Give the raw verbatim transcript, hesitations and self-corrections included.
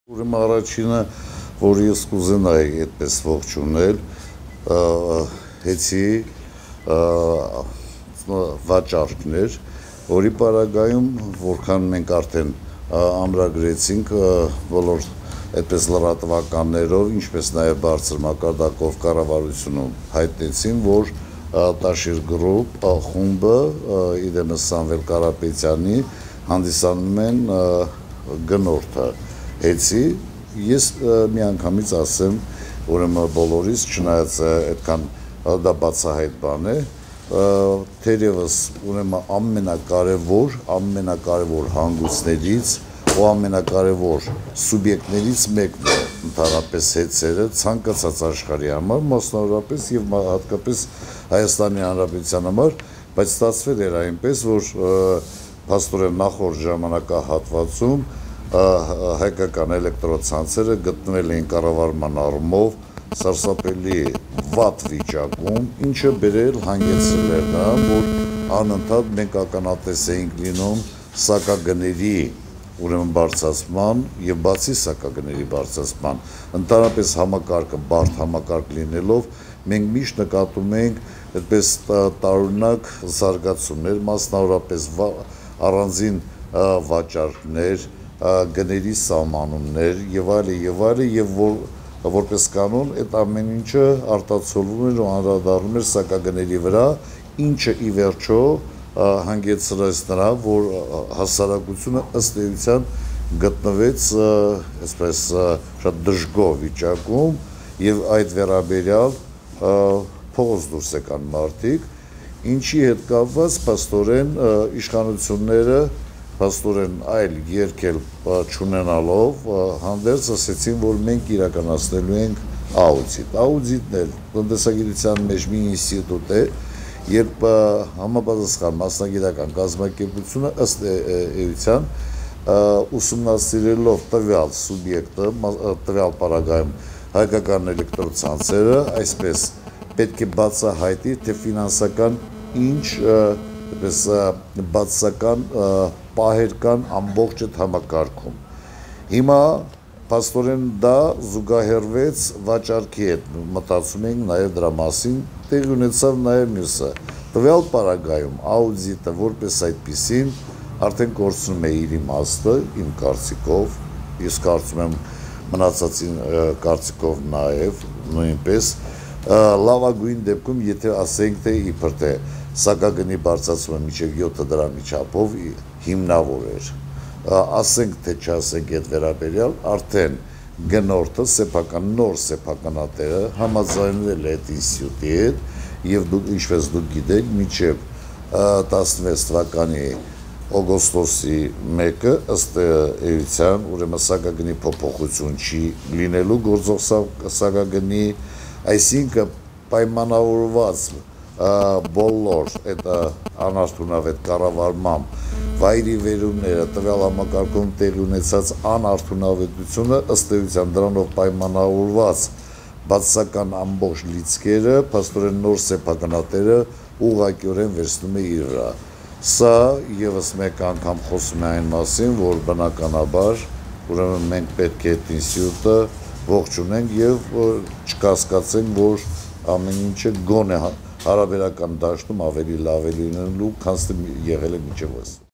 Ուրեմն առաջինը, որ ես կուզենայի այդպես ողջունել, հեցի վաճառքներ, որի պարագայում, որքան մենք արդեն ամրագրեցինք բոլոր այդպես լրատվականներով, ինչպես նաև բարձր մակարդակով կառավարությունում հայտնեցին, որ Տաշիր գրուպ խումբը իրենս Սամվել Կարապետյանի հանդիսանում են գնորդը հեցի, ես միանգամից ասեմ, ուրեմն բոլորիս, չնայած այդքան դա բացահայտ բան է, թերևս ուրեմն ամենակարևոր, ամենակարևոր հանգույցներից ու ամենակարևոր սուբյեկտներից մեկն է ընդհանրապես հեցերը ցանկացած աշխարհի համար, մասնավորապես եւ հատկապես Հայաստանի Հանրապետության համար, բայց ստացվել էր այնպես, որ փաստորեն նախորդ ժամանակահատվածում հայկական էլեկտրոցանցերը գտնվել էին կառավարման առումով սարսափելի վատ վիճակում, ինչը բերել հանգեցրել էր նրան, որ անընդհատ մենք ականատես էինք լինում սակագների ուրեմն բարձրացման եւ բացի սակագների բարձրացման, ընդհանրապես համակարգը բարդ համակարգ լինելով, մենք միշտ նկատում ենք այդպես տարօրինակ զարգացումներ, մասնավորապես առանձին վաճառքներ, գների սահմանումներ եւ այլն եւ այլն եւ որ որպես կանոն այդ ամեն ինչը արտացոլվում էր ու անդրադառնում էր սակագների վրա, ինչը ի վերջո հանգեցրեց նրան, որ հասարակությունը ըստ էության գտնվեց այսպես շատ դժգոհ վիճակում եւ այդ վերաբերյալ փողոց դուրս եկան մարդիկ, ինչի հետ կապված փաստորեն իշխանությունները փաստորեն այլ երկել չունենալով հանդերձ ասեցին, որ մենք իրականացնելու ենք աուդիտ։ Աուդիտն էլ տնտեսագիտության մեջ մի ինստիտուտ է, երբ համապատասխան մասնագիտական կազմակերպությունը ըստ էության ուսումնասիրելով տվյալ սուբյեկտը, տվյալ պարագայում հայկական էլեկտրոցանցերը, այսպես պետք է բացահայտի, թե ֆինանսական ինչ այդպես բացասական պահեր կան ամբողջ այդ համակարգում։ Հիմա փաստորեն դա զուգահեռվեց վաճառքի հետ, մտածում ենք նաև դրա մասին, տեղի ունեցավ նաև մյուսը։ Տվյալ պարագայում աուդիտը որպես այդպիսին արդեն կորցնում է իր իմաստը, իմ կարծիքով, ես կարծում եմ մնացածին կարծիքով նաև նույնպես, լավագույն դեպքում, եթե ասենք թե իբր թե սակագնի բարձրացումը մինչև յոթ դրամի չափով հիմնավոր էր, ասենք թե չասենք այդ վերաբերյալ, արդեն գնորդը, սեփական նոր սեփականատերը համաձայնել է այդ ինստիտուտի հետ եւ դուք ինչպես դուք գիտեք, մինչև տասնվեց թվականի օգոստոսի մեկը ըստ էության, ուրեմն սակագնի փոփոխություն չի լինելու գործող սակագնի, այսինքն պայմանավորված բոլոր այդ անարդյունավետ կառավարմամբ վայրի վերումները տվյալ համակարգում տեղի ունեցած անարդյունավետությունը ըստ էության դրանով պայմանավորված բացասական ամբողջ լիցքերը փաստորեն նոր սեփականատերը ուղղակիորեն վերցնում է իր վրա։ Սա եւս մեկ անգամ խոսում է այն մասին, որ բնականաբար ուրեմն մենք պետք է այդ ինստիտուտը ողջունենք եւ չկասկածենք, որ ամեն ինչը գոնե հարաբերական դաշտում ավելի լավ է լինելու, քան եղել է մինչև այս։